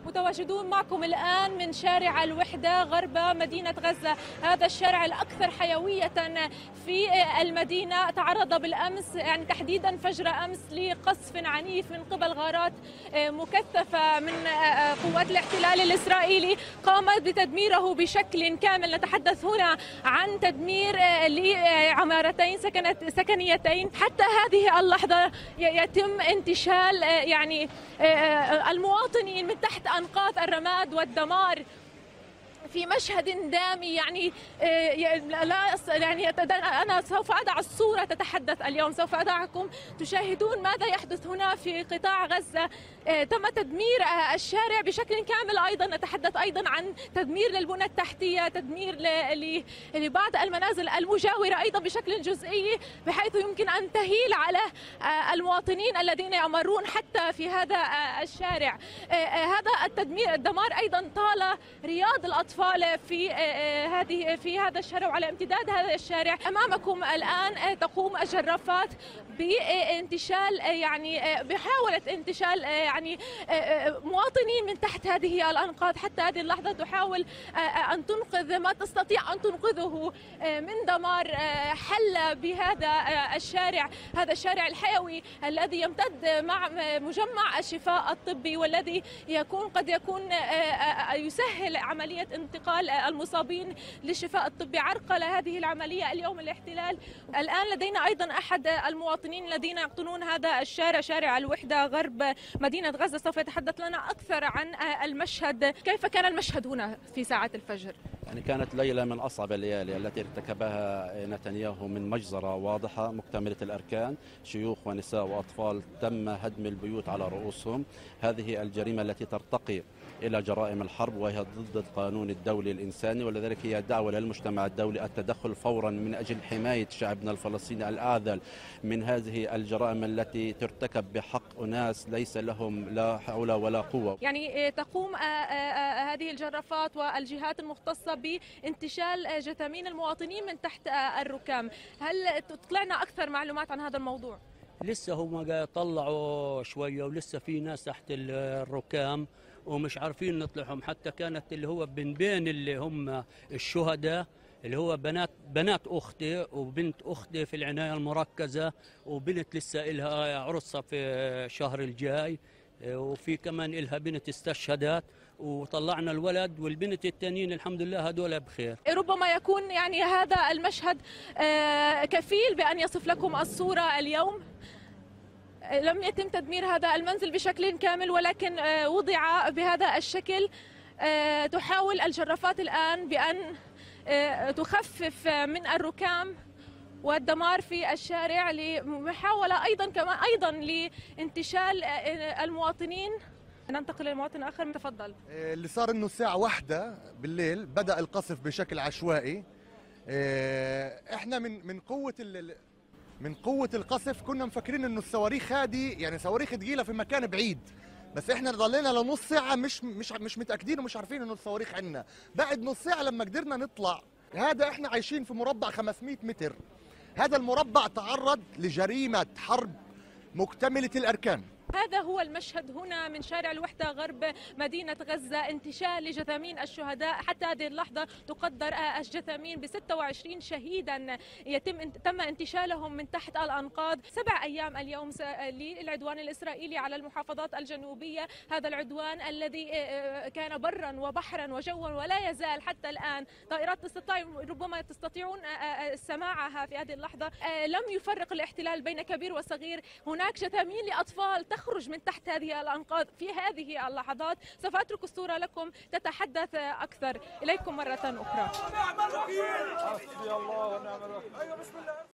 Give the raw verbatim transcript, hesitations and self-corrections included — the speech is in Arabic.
متواجدون معكم الآن من شارع الوحدة غرب مدينة غزة. هذا الشارع الأكثر حيوية في المدينة تعرض بالأمس، يعني تحديدا فجر أمس، لقصف عنيف من قبل غارات مكثفة من قوات الاحتلال الإسرائيلي قامت بتدميره بشكل كامل. نتحدث هنا عن تدمير لعمارتين سكنيتين. حتى هذه اللحظة يتم انتشال يعني المواطنين من تحت أنقاض الرماد والدمار في مشهد دامي. يعني لا يعني أنا سوف أضع الصورة تتحدث اليوم، سوف أضعكم تشاهدون ماذا يحدث هنا في قطاع غزة. تم تدمير الشارع بشكل كامل. أيضا نتحدث أيضا عن تدمير للبنى التحتية، تدمير لبعض المنازل المجاورة أيضا بشكل جزئي، بحيث يمكن أن تهيل على المواطنين الذين يمرون حتى في هذا الشارع. هذا التدمير الدمار أيضا طال رياض الأطفال في هذه في هذا الشارع وعلى امتداد هذا الشارع. امامكم الان تقوم الجرافات بانتشال يعني بحاولة انتشال يعني مواطنين من تحت هذه الانقاض. حتى هذه اللحظة تحاول ان تنقذ ما تستطيع ان تنقذه من دمار حل بهذا الشارع، هذا الشارع الحيوي الذي يمتد مع مجمع الشفاء الطبي، والذي يكون قد يكون يسهل عملية انتقال المصابين للشفاء الطبي. عرقل هذه العملية اليوم الاحتلال. الآن لدينا أيضا أحد المواطنين الذين يقطنون هذا الشارع، شارع الوحدة غرب مدينة غزة، سوف يتحدث لنا أكثر عن المشهد. كيف كان المشهد هنا في ساعة الفجر؟ يعني كانت ليلة من أصعب الليالي التي ارتكبها نتنياهو من مجزرة واضحة مكتملة الأركان، شيوخ ونساء وأطفال تم هدم البيوت على رؤوسهم. هذه الجريمة التي ترتقي إلى جرائم الحرب وهي ضد القانون الدولي الإنساني، ولذلك هي دعوة للمجتمع الدولي التدخل فورا من أجل حماية شعبنا الفلسطيني الآذل من هذه الجرائم التي ترتكب بحق أناس ليس لهم لا حول ولا قوة. يعني تقوم هذه الجرافات والجهات المختصة بانتشال جثامين المواطنين من تحت الركام. هل تطلعنا أكثر معلومات عن هذا الموضوع؟ لسه هم طلعوا شوية ولسه في ناس تحت الركام ومش عارفين نطلعهم. حتى كانت اللي هو بين بين اللي هم الشهداء اللي هو بنات بنات أختي وبنت أختي في العناية المركزة، وبنت لسه إلها عرسها في الشهر الجاي، وفي كمان إلها بنت استشهدت، وطلعنا الولد والبنت التانيين الحمد لله هدول بخير. ربما يكون يعني هذا المشهد كفيل بأن يصف لكم الصورة اليوم. لم يتم تدمير هذا المنزل بشكل كامل، ولكن وضع بهذا الشكل. تحاول الجرافات الآن بأن تخفف من الركام والدمار في الشارع لمحاولة أيضا كمان أيضا لانتشال المواطنين. ننتقل للمواطن آخر، تفضل. اللي صار إنه الساعة واحدة بالليل بدأ القصف بشكل عشوائي. إحنا من من قوة من قوة القصف كنا مفكرين إنه الصواريخ هذه يعني صواريخ ثقيلة في مكان بعيد، بس إحنا ضلينا لنص ساعة مش مش مش متأكدين ومش عارفين إنه الصواريخ عندنا. بعد نص ساعة لما قدرنا نطلع، هذا إحنا عايشين في مربع خمسمئة متر. هذا المربع تعرض لجريمة حرب مكتملة الأركان. هذا هو المشهد هنا من شارع الوحدة غرب مدينة غزة. انتشال لجثامين الشهداء. حتى هذه اللحظة تقدر الجثامين ب ستة وعشرين شهيدا يتم تم انتشالهم من تحت الأنقاض. سبع أيام اليوم للعدوان الإسرائيلي على المحافظات الجنوبية. هذا العدوان الذي كان برا وبحرا وجوا ولا يزال حتى الآن. طائرات تستطيع ربما تستطيعون سماعها في هذه اللحظة. لم يفرق الاحتلال بين كبير وصغير. هناك جثامين لأطفال تخرج من تحت هذه الأنقاض في هذه اللحظات. سوف أترك الصورة لكم تتحدث أكثر. إليكم مرة أخرى.